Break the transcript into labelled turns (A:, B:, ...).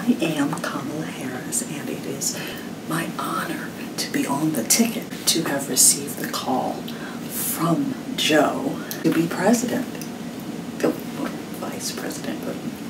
A: I am Kamala Harris, and it is my honor to be on the ticket to have received the call from Joe to be president. Vice president, but